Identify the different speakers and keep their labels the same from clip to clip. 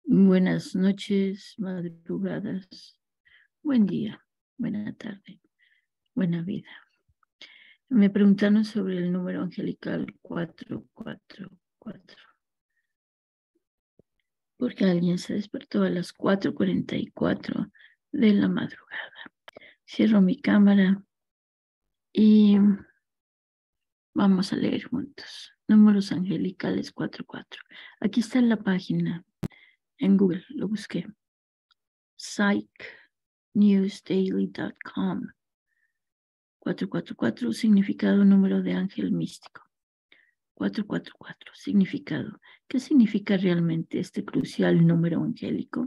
Speaker 1: Buenas noches, madrugadas, buen día, buena tarde, buena vida. Me preguntaron sobre el número angelical 444. Porque alguien se despertó a las 4:44 de la madrugada. Cierro mi cámara y vamos a leer juntos. Números angelicales 44. Aquí está en la página, en Google, lo busqué. psychnewsdaily.com. 444, significado, número de ángel místico. 444, significado. ¿Qué significa realmente este crucial número angélico?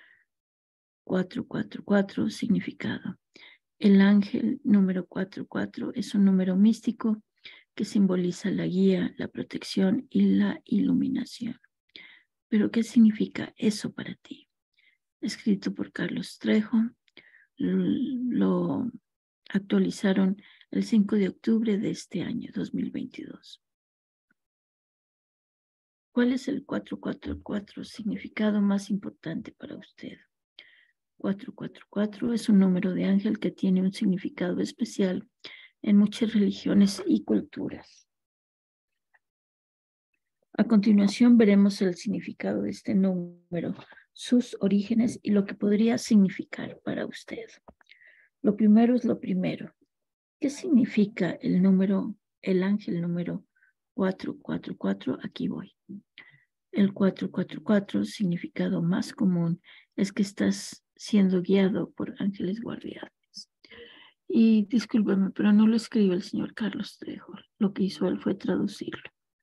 Speaker 1: 444, significado. El ángel número 44 es un número místico que simboliza la guía, la protección y la iluminación. ¿Pero qué significa eso para ti? Escrito por Carlos Trejo, lo actualizaron el 5 de octubre de este año, 2022. ¿Cuál es el 444 significado más importante para usted? 444 es un número de ángel que tiene un significado especial en muchas religiones y culturas. A continuación veremos el significado de este número, sus orígenes y lo que podría significar para usted. Lo primero es lo primero. ¿Qué significa el ángel número 444? Aquí voy. El 444, significado más común, es que estás siendo guiado por ángeles guardianes. Y discúlpeme, pero no lo escribe el señor Carlos Trejo. Lo que hizo él fue traducirlo.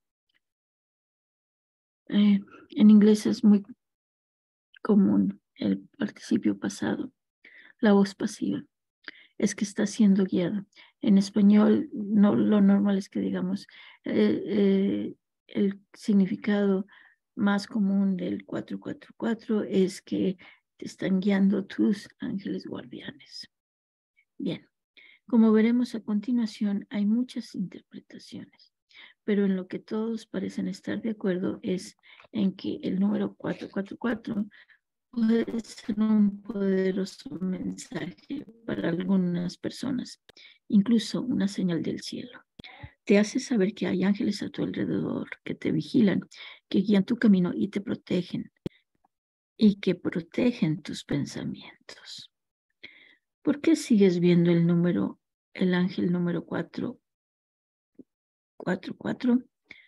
Speaker 1: En inglés es muy común el participio pasado, la voz pasiva. Es que está siendo guiado. En español, no, lo normal es que digamos el significado más común del 444 es que te están guiando tus ángeles guardianes. Bien, como veremos a continuación, hay muchas interpretaciones, pero en lo que todos parecen estar de acuerdo es en que el número 444 puede ser un poderoso mensaje para algunas personas, incluso una señal del cielo. Te hace saber que hay ángeles a tu alrededor que te vigilan, que guían tu camino y te protegen, y que protegen tus pensamientos. ¿Por qué sigues viendo el ángel número 444?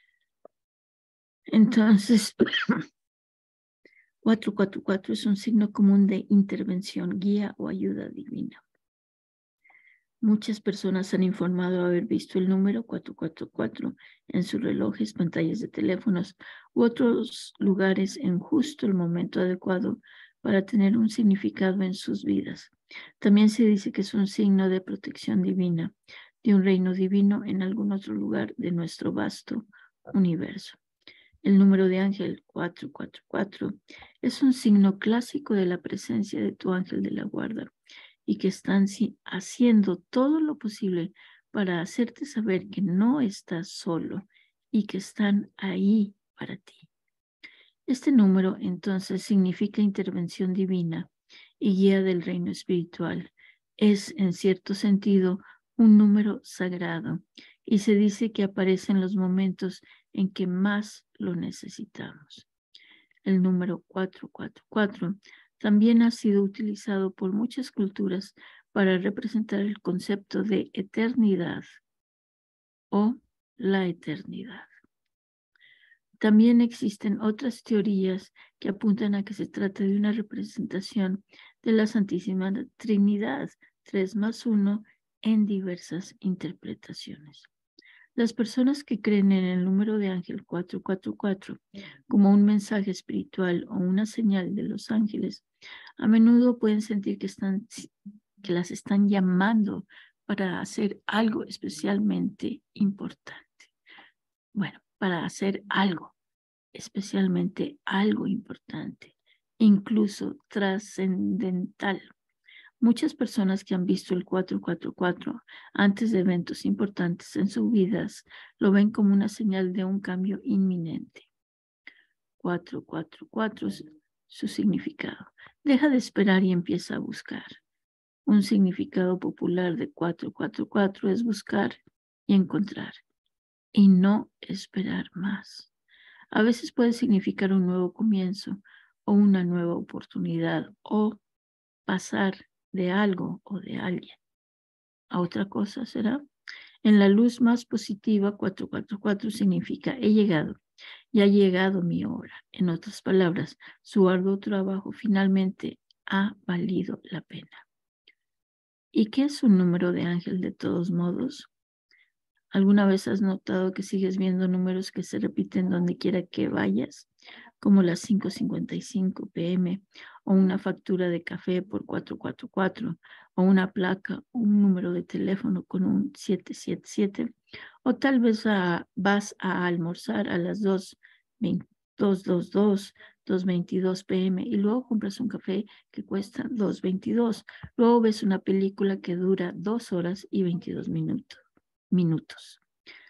Speaker 1: Entonces, 444 es un signo común de intervención, guía o ayuda divina. Muchas personas han informado haber visto el número 444 en sus relojes, pantallas de teléfonos u otros lugares en justo el momento adecuado para tener un significado en sus vidas. También se dice que es un signo de protección divina, de un reino divino en algún otro lugar de nuestro vasto universo. El número de ángel 444 es un signo clásico de la presencia de tu ángel de la guarda y que están haciendo todo lo posible para hacerte saber que no estás solo y que están ahí para ti. Este número entonces significa intervención divina y guía del reino espiritual. Es en cierto sentido un número sagrado y se dice que aparece en los momentos en que más lo necesitamos. El número 444 también ha sido utilizado por muchas culturas para representar el concepto de eternidad o la eternidad. También existen otras teorías que apuntan a que se trata de una representación de la Santísima Trinidad, 3+1, en diversas interpretaciones. Las personas que creen en el número de ángel 444 como un mensaje espiritual o una señal de los ángeles, a menudo pueden sentir que las están llamando para hacer algo especialmente importante. Bueno, para hacer algo, especialmente algo importante, incluso trascendental. Muchas personas que han visto el 444 antes de eventos importantes en sus vidas lo ven como una señal de un cambio inminente. 444 su significado. Deja de esperar y empieza a buscar. Un significado popular de 444 es buscar y encontrar, y no esperar más. A veces puede significar un nuevo comienzo o una nueva oportunidad o pasar de algo o de alguien a otra cosa, ¿será? En la luz más positiva, 444 significa he llegado y ha llegado mi hora. En otras palabras, su arduo trabajo finalmente ha valido la pena. ¿Y qué es un número de ángel de todos modos? ¿Alguna vez has notado que sigues viendo números que se repiten donde quiera que vayas? Como las 5:55 p.m. o una factura de café por 444 o una placa o un número de teléfono con un 777 o tal vez vas a almorzar a las 2:22 p.m. y luego compras un café que cuesta 2:22. Luego ves una película que dura 2 horas y 22 minutos.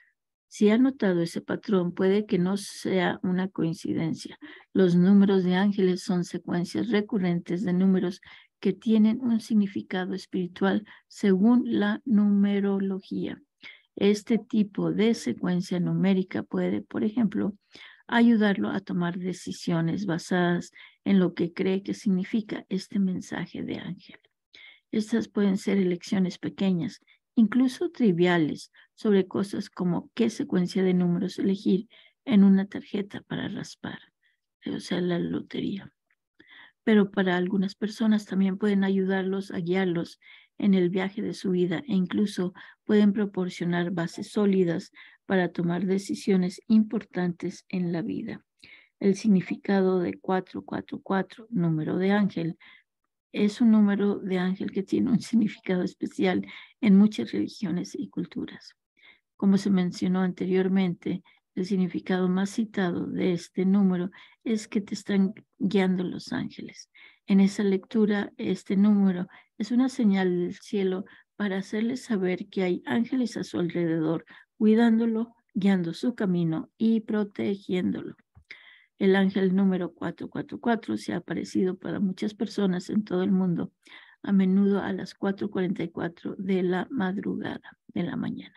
Speaker 1: Si ha notado ese patrón, puede que no sea una coincidencia. Los números de ángeles son secuencias recurrentes de números que tienen un significado espiritual según la numerología. Este tipo de secuencia numérica puede, por ejemplo, ayudarlo a tomar decisiones basadas en lo que cree que significa este mensaje de ángel. Estas pueden ser elecciones pequeñas, incluso triviales, sobre cosas como qué secuencia de números elegir en una tarjeta para raspar, o sea, la lotería. Pero para algunas personas también pueden ayudarlos a guiarlos en el viaje de su vida e incluso pueden proporcionar bases sólidas para tomar decisiones importantes en la vida. El significado de 444, número de ángel, es un número de ángel que tiene un significado especial en muchas religiones y culturas. Como se mencionó anteriormente, el significado más citado de este número es que te están guiando los ángeles. En esa lectura, este número es una señal del cielo para hacerles saber que hay ángeles a su alrededor, cuidándolo, guiando su camino y protegiéndolo. El ángel número 444 se ha aparecido para muchas personas en todo el mundo, a menudo a las 4:44 de la madrugada, de la mañana.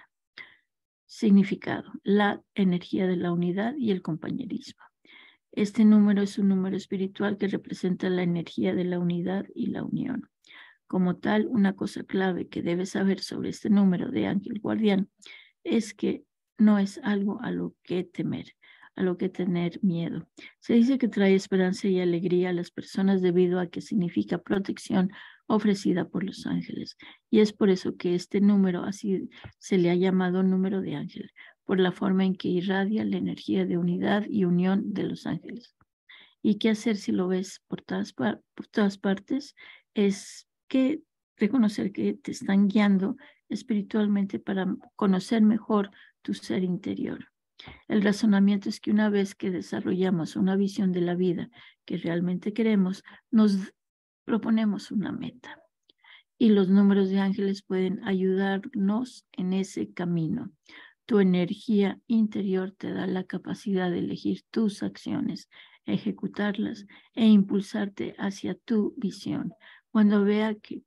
Speaker 1: Significado: la energía de la unidad y el compañerismo. Este número es un número espiritual que representa la energía de la unidad y la unión. Como tal, una cosa clave que debes saber sobre este número de ángel guardián es que no es algo a lo que temer, a lo que tener miedo. Se dice que trae esperanza y alegría a las personas debido a que significa protección ofrecida por los ángeles. Y es por eso que este número así se le ha llamado número de ángel, por la forma en que irradia la energía de unidad y unión de los ángeles. ¿Y qué hacer si lo ves por todas partes? Es que reconocer que te están guiando espiritualmente para conocer mejor tu ser interior. El razonamiento es que una vez que desarrollamos una visión de la vida que realmente queremos, nos proponemos una meta. Y los números de ángeles pueden ayudarnos en ese camino. Tu energía interior te da la capacidad de elegir tus acciones, ejecutarlas e impulsarte hacia tu visión. Cuando vea que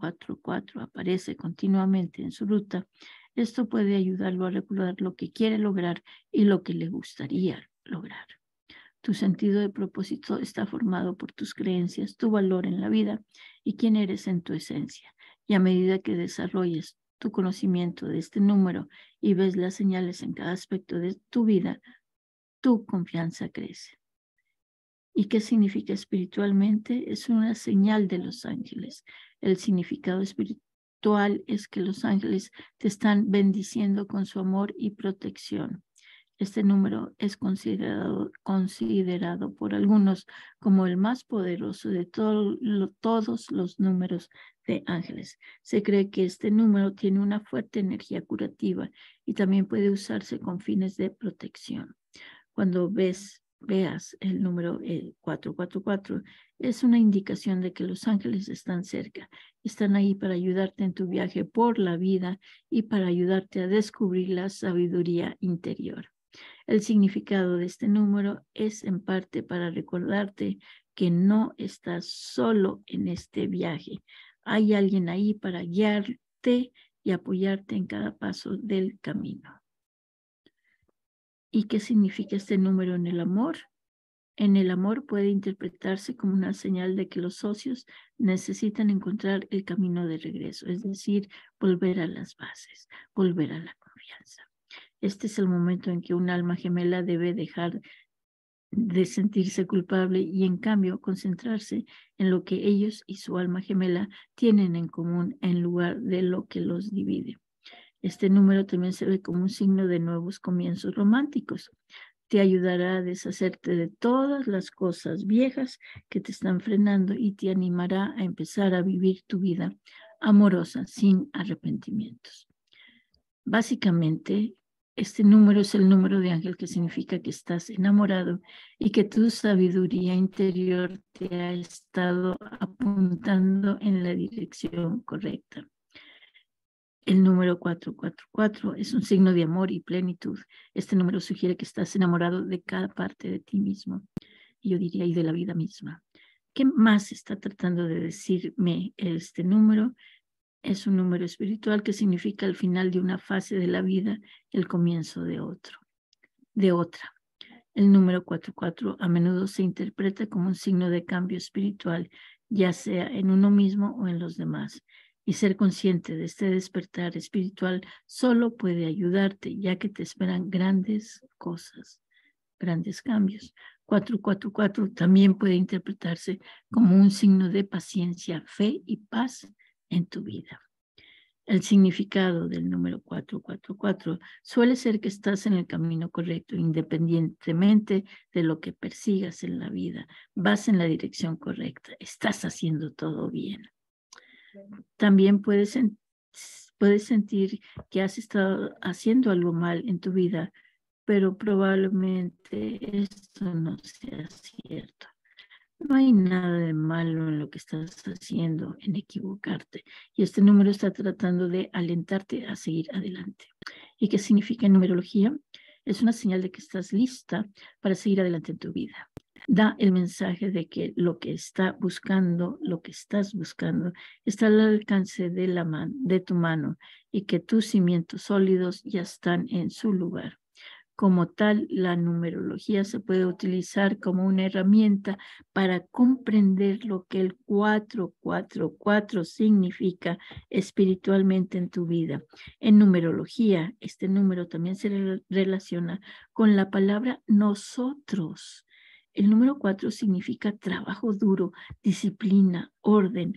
Speaker 1: 444 aparece continuamente en su ruta, esto puede ayudarlo a recordar lo que quiere lograr y lo que le gustaría lograr. Tu sentido de propósito está formado por tus creencias, tu valor en la vida y quién eres en tu esencia. Y a medida que desarrolles tu conocimiento de este número y ves las señales en cada aspecto de tu vida, tu confianza crece. ¿Y qué significa espiritualmente? Es una señal de los ángeles. El significado espiritual es que los ángeles te están bendiciendo con su amor y protección. Este número es considerado por algunos como el más poderoso de todos los números de ángeles. Se cree que este número tiene una fuerte energía curativa y también puede usarse con fines de protección. Cuando veas el número 444, es una indicación de que los ángeles están cerca. Están ahí para ayudarte en tu viaje por la vida y para ayudarte a descubrir la sabiduría interior. El significado de este número es en parte para recordarte que no estás solo en este viaje. Hay alguien ahí para guiarte y apoyarte en cada paso del camino. ¿Y qué significa este número en el amor? En el amor puede interpretarse como una señal de que los socios necesitan encontrar el camino de regreso, es decir, volver a las bases, volver a la confianza. Este es el momento en que un alma gemela debe dejar de sentirse culpable y en cambio concentrarse en lo que ellos y su alma gemela tienen en común en lugar de lo que los divide. Este número también se ve como un signo de nuevos comienzos románticos. Te ayudará a deshacerte de todas las cosas viejas que te están frenando y te animará a empezar a vivir tu vida amorosa sin arrepentimientos. Básicamente, este número es el número de ángel que significa que estás enamorado y que tu sabiduría interior te ha estado apuntando en la dirección correcta. El número 444 es un signo de amor y plenitud. Este número sugiere que estás enamorado de cada parte de ti mismo, y yo diría, y de la vida misma. ¿Qué más está tratando de decirme este número? Es un número espiritual que significa el final de una fase de la vida, el comienzo de otra. El número 44 a menudo se interpreta como un signo de cambio espiritual, ya sea en uno mismo o en los demás. Y ser consciente de este despertar espiritual solo puede ayudarte, ya que te esperan grandes cosas, grandes cambios. 444 también puede interpretarse como un signo de paciencia, fe y paz en tu vida. El significado del número 444 suele ser que estás en el camino correcto, independientemente de lo que persigas en la vida. Vas en la dirección correcta, estás haciendo todo bien. También puedes sentir que has estado haciendo algo mal en tu vida, pero probablemente esto no sea cierto. No hay nada de malo en lo que estás haciendo, en equivocarte. Y este número está tratando de alentarte a seguir adelante. ¿Y qué significa en numerología? Es una señal de que estás lista para seguir adelante en tu vida. Da el mensaje de que lo que estás buscando, está al alcance de tu mano y que tus cimientos sólidos ya están en su lugar. Como tal, la numerología se puede utilizar como una herramienta para comprender lo que el 444 significa espiritualmente en tu vida. En numerología, este número también se relaciona con la palabra nosotros. El número 4 significa trabajo duro, disciplina, orden,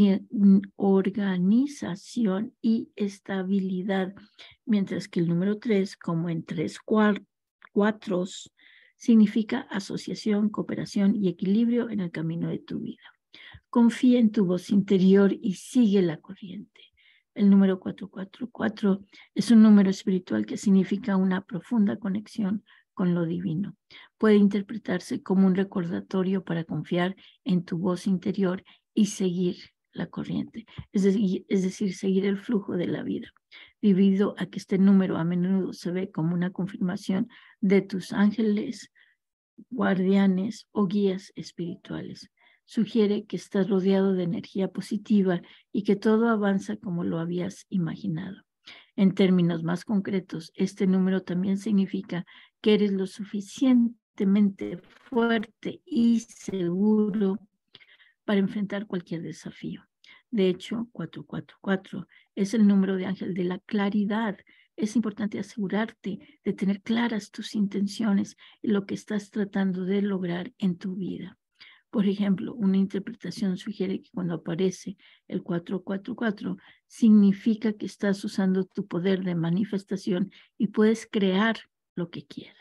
Speaker 1: organización y estabilidad, mientras que el número 3, como en 3 cuatros, significa asociación, cooperación y equilibrio en el camino de tu vida. Confía en tu voz interior y sigue la corriente. El número 444 es un número espiritual que significa una profunda conexión con lo divino. Puede interpretarse como un recordatorio para confiar en tu voz interior y seguir la corriente, es decir, seguir el flujo de la vida. Debido a que este número a menudo se ve como una confirmación de tus ángeles, guardianes o guías espirituales. Sugiere que estás rodeado de energía positiva y que todo avanza como lo habías imaginado. En términos más concretos, este número también significa que eres lo suficientemente fuerte y seguro para enfrentar cualquier desafío. De hecho, 444 es el número de ángel de la claridad. Es importante asegurarte de tener claras tus intenciones y lo que estás tratando de lograr en tu vida. Por ejemplo, una interpretación sugiere que cuando aparece el 444, significa que estás usando tu poder de manifestación y puedes crear lo que quieras.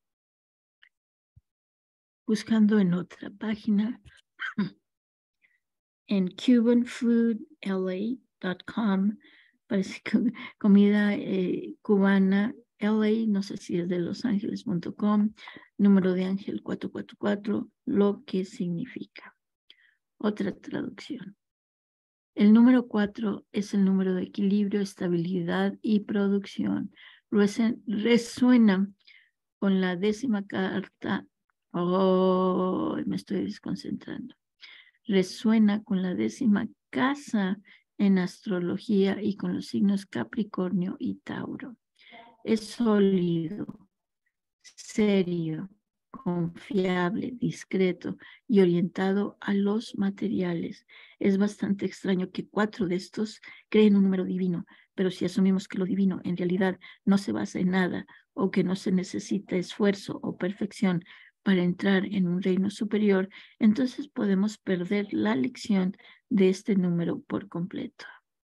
Speaker 1: Buscando en otra página, en cubanfoodla.com, parece que comida cubana, LA, no sé si es de losangeles.com, número de ángel 444, lo que significa. Otra traducción. El número 4 es el número de equilibrio, estabilidad y producción. Resuena con la 10ª carta. Oh, me estoy desconcentrando. Resuena con la 10ª casa en astrología y con los signos Capricornio y Tauro. Es sólido, serio, confiable, discreto y orientado a los materiales. Es bastante extraño que 4 de estos creen un número divino, pero si asumimos que lo divino en realidad no se basa en nada o que no se necesita esfuerzo o perfección para entrar en un reino superior, entonces podemos perder la lección de este número por completo.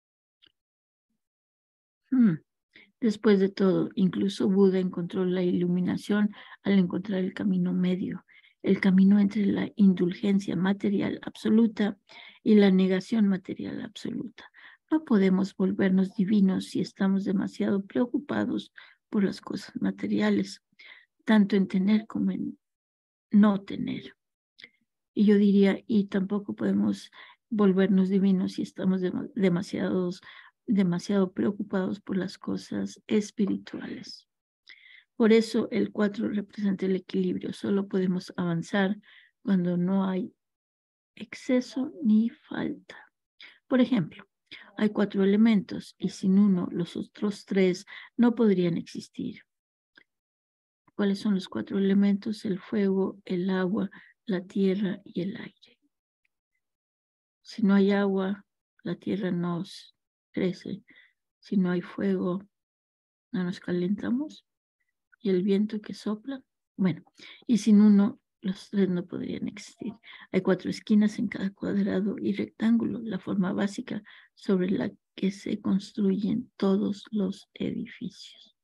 Speaker 1: Después de todo, incluso Buda encontró la iluminación al encontrar el camino medio, el camino entre la indulgencia material absoluta y la negación material absoluta. No podemos volvernos divinos si estamos demasiado preocupados por las cosas materiales, tanto en tener como en no tener. Y yo diría, y tampoco podemos volvernos divinos si estamos demasiado preocupados por las cosas espirituales. Por eso el 4 representa el equilibrio. Solo podemos avanzar cuando no hay exceso ni falta. Por ejemplo, hay 4 elementos y sin uno los otros 3 no podrían existir. ¿Cuáles son los 4 elementos? El fuego, el agua, la tierra y el aire. Si no hay agua, la tierra no crece. Si no hay fuego, no nos calentamos. Y el viento que sopla, bueno, y sin uno, los 3 no podrían existir. Hay 4 esquinas en cada cuadrado y rectángulo, la forma básica sobre la que se construyen todos los edificios.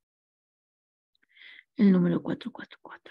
Speaker 1: El número 444.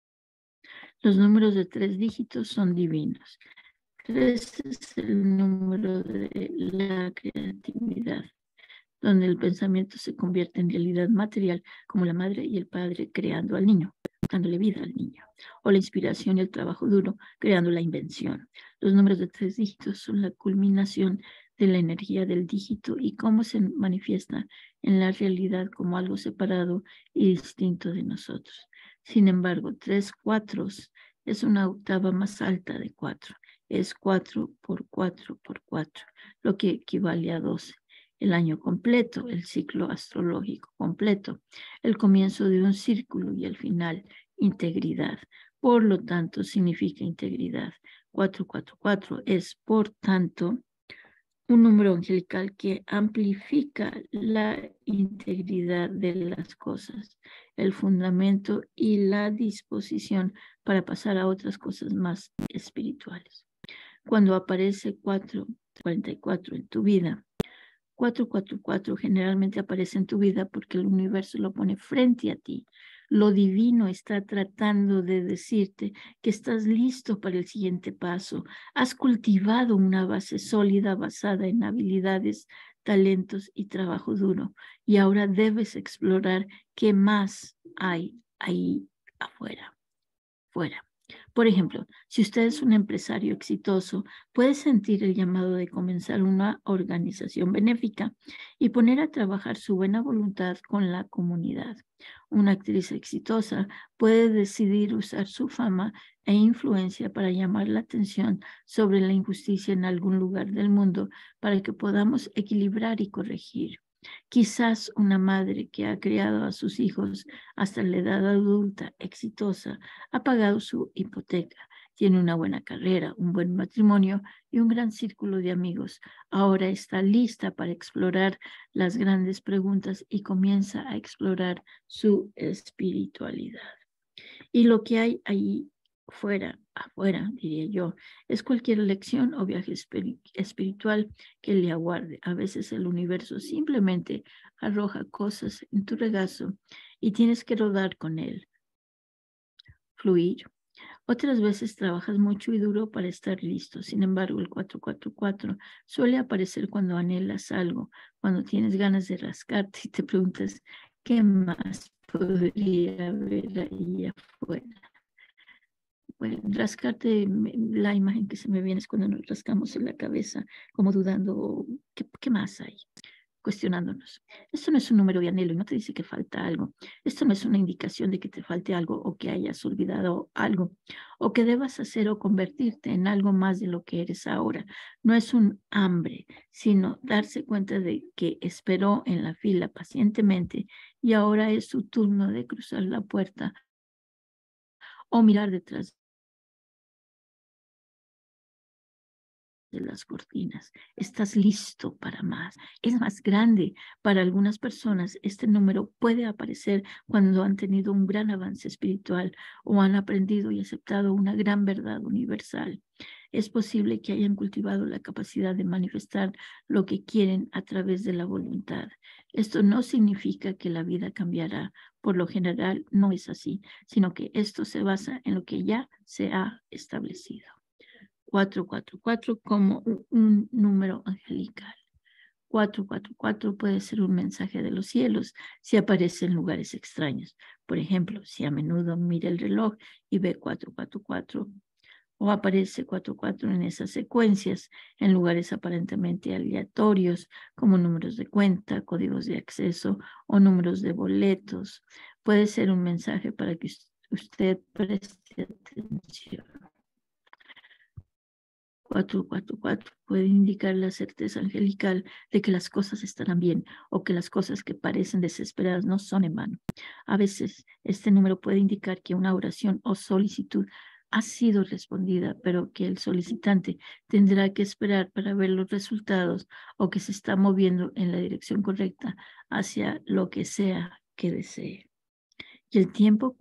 Speaker 1: Los números de 3 dígitos son divinos. 3 es el número de la creatividad, donde el pensamiento se convierte en realidad material, como la madre y el padre creando al niño, dándole vida al niño, o la inspiración y el trabajo duro creando la invención. Los números de 3 dígitos son la culminación de la energía del dígito y cómo se manifiesta en la realidad como algo separado y distinto de nosotros. Sin embargo, 3 cuatros es una octava más alta de 4. Es 4 por 4 por 4, lo que equivale a 12. El año completo, el ciclo astrológico completo, el comienzo de un círculo y el final, integridad. Por lo tanto, significa integridad. 444 es, por tanto, un número angelical que amplifica la integridad de las cosas, el fundamento y la disposición para pasar a otras cosas más espirituales. Cuando aparece 444 en tu vida, 444 generalmente aparece en tu vida porque el universo lo pone frente a ti. Lo divino está tratando de decirte que estás listo para el siguiente paso. Has cultivado una base sólida basada en habilidades, talentos y trabajo duro. Y ahora debes explorar qué más hay ahí afuera. Fuera. Por ejemplo, si usted es un empresario exitoso, puede sentir el llamado de comenzar una organización benéfica y poner a trabajar su buena voluntad con la comunidad. Una actriz exitosa puede decidir usar su fama e influencia para llamar la atención sobre la injusticia en algún lugar del mundo para que podamos equilibrar y corregir. Quizás una madre que ha criado a sus hijos hasta la edad adulta exitosa ha pagado su hipoteca, tiene una buena carrera, un buen matrimonio y un gran círculo de amigos. Ahora está lista para explorar las grandes preguntas y comienza a explorar su espiritualidad. Y lo que hay ahí afuera, diría yo, es cualquier lección o viaje espiritual que le aguarde. A veces el universo simplemente arroja cosas en tu regazo y tienes que rodar con él, fluir. Otras veces trabajas mucho y duro para estar listo. Sin embargo, el 444 suele aparecer cuando anhelas algo, cuando tienes ganas de rascarte y te preguntas, ¿qué más podría haber ahí afuera? Bueno, rascarte, la imagen que se me viene es cuando nos rascamos en la cabeza, como dudando, ¿qué más hay? cuestionándonos. Esto no es un número de anhelo y no te dice que falta algo. Esto no es una indicación de que te falte algo o que hayas olvidado algo o que debas hacer o convertirte en algo más de lo que eres ahora. No es un hambre, sino darse cuenta de que esperó en la fila pacientemente y ahora es su turno de cruzar la puerta o mirar detrás de las cortinas. Estás listo para más. Es más grande. Para algunas personas, este número puede aparecer cuando han tenido un gran avance espiritual o han aprendido y aceptado una gran verdad universal. Es posible que hayan cultivado la capacidad de manifestar lo que quieren a través de la voluntad. Esto no significa que la vida cambiará. Por lo general, no es así, sino que esto se basa en lo que ya se ha establecido. 444 como un número angelical. 444 puede ser un mensaje de los cielos si aparece en lugares extraños. Por ejemplo, si a menudo mira el reloj y ve 444 o aparece 44 en esas secuencias en lugares aparentemente aleatorios como números de cuenta, códigos de acceso o números de boletos. Puede ser un mensaje para que usted preste atención. 444 puede indicar la certeza angelical de que las cosas estarán bien o que las cosas que parecen desesperadas no son en vano. A veces, este número puede indicar que una oración o solicitud ha sido respondida, pero que el solicitante tendrá que esperar para ver los resultados o que se está moviendo en la dirección correcta hacia lo que sea que desee. Y el tiempo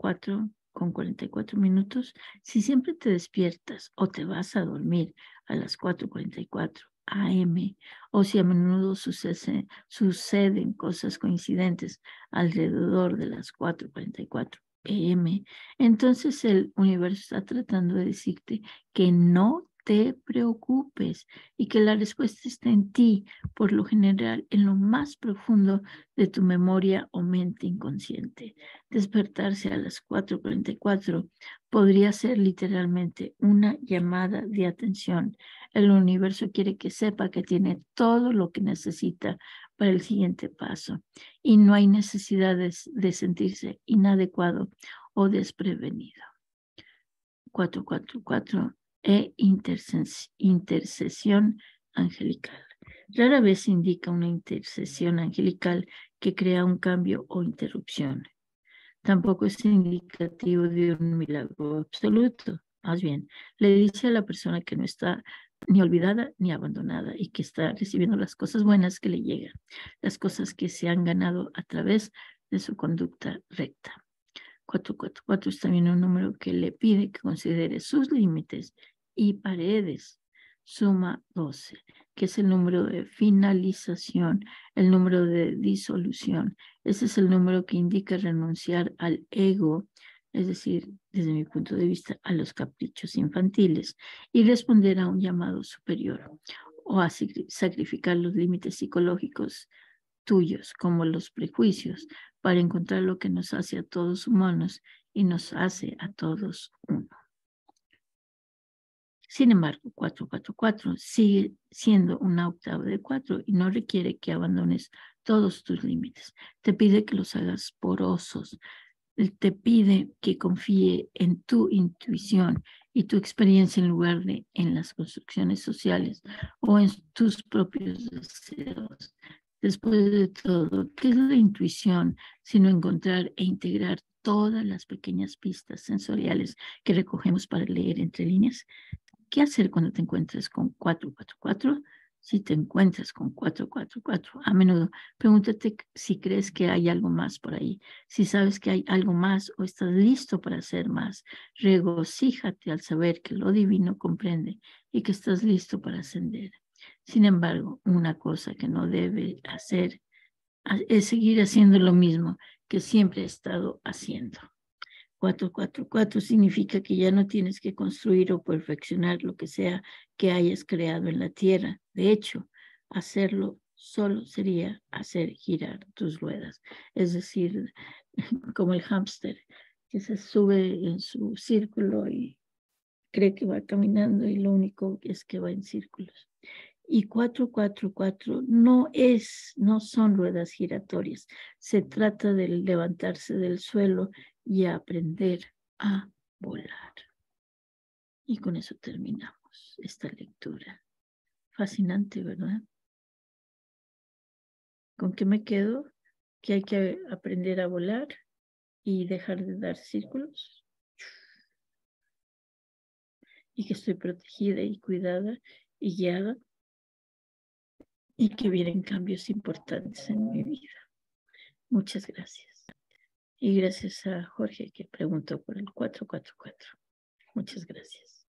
Speaker 1: 4:44. Si siempre te despiertas o te vas a dormir a las 4:44 AM o si a menudo suceden cosas coincidentes alrededor de las 4:44 PM, entonces el universo está tratando de decirte que no te preocupes y que la respuesta está en ti, por lo general en lo más profundo de tu memoria o mente inconsciente. Despertarse a las 4:44 podría ser literalmente una llamada de atención. El universo quiere que sepa que tiene todo lo que necesita para el siguiente paso y no hay necesidad de sentirse inadecuado o desprevenido. 444 intercesión angelical. Rara vez indica una intercesión angelical que crea un cambio o interrupción. Tampoco es indicativo de un milagro absoluto. Más bien, le dice a la persona que no está ni olvidada ni abandonada y que está recibiendo las cosas buenas que le llegan, las cosas que se han ganado a través de su conducta recta. 444 es también un número que le pide que considere sus límites y paredes. Suma 12, que es el número de finalización, el número de disolución. Ese es el número que indica renunciar al ego, es decir, desde mi punto de vista, a los caprichos infantiles y responder a un llamado superior o a sacrificar los límites psicológicos tuyos, como los prejuicios, para encontrar lo que nos hace a todos humanos y nos hace a todos uno. Sin embargo, 444 sigue siendo una octava de 4 y no requiere que abandones todos tus límites. Te pide que los hagas porosos. Te pide que confíe en tu intuición y tu experiencia en lugar de en las construcciones sociales o en tus propios deseos. Después de todo, ¿qué es la intuición sino encontrar e integrar todas las pequeñas pistas sensoriales que recogemos para leer entre líneas? ¿Qué hacer cuando te encuentres con 444? Si te encuentras con 444, a menudo pregúntate si crees que hay algo más por ahí. Si sabes que hay algo más o estás listo para hacer más, regocíjate al saber que lo divino comprende y que estás listo para ascender. Sin embargo, una cosa que no debe hacer es seguir haciendo lo mismo que siempre he estado haciendo. 444 significa que ya no tienes que construir o perfeccionar lo que sea que hayas creado en la tierra. De hecho, hacerlo solo sería hacer girar tus ruedas. Es decir, como el hámster que se sube en su círculo y cree que va caminando y lo único es que va en círculos. Y 444 no son ruedas giratorias. Se trata de levantarse del suelo y aprender a volar. Y con eso terminamos esta lectura. Fascinante, ¿verdad? ¿Con qué me quedo? Que hay que aprender a volar y dejar de dar círculos. Y que estoy protegida y cuidada y guiada. Y que vienen cambios importantes en mi vida. Muchas gracias. Y gracias a Jorge que preguntó por el 444. Muchas gracias.